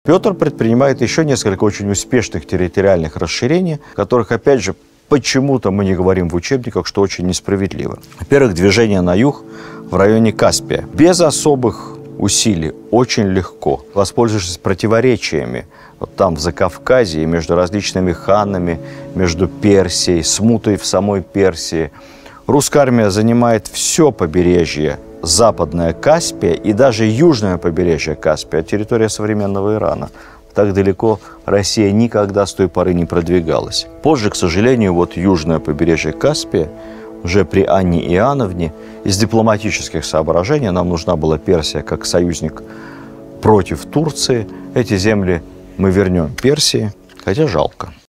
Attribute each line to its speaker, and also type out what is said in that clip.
Speaker 1: Петр предпринимает еще несколько очень успешных территориальных расширений, которых, опять же, почему-то мы не говорим в учебниках, что очень несправедливо. Во-первых, движение на юг в районе Каспия. Без особых усилий, очень легко, воспользовавшись противоречиями вот там в Закавказье, между различными ханами, между Персией, смутой в самой Персии. Русская армия занимает все побережье западное Каспия и даже южное побережье Каспия, территория современного Ирана. Так далеко Россия никогда с той поры не продвигалась. Позже, к сожалению, вот южное побережье Каспия, уже при Анне Иоанновне, из дипломатических соображений, нам нужна была Персия как союзник против Турции. Эти земли мы вернем Персии, хотя жалко.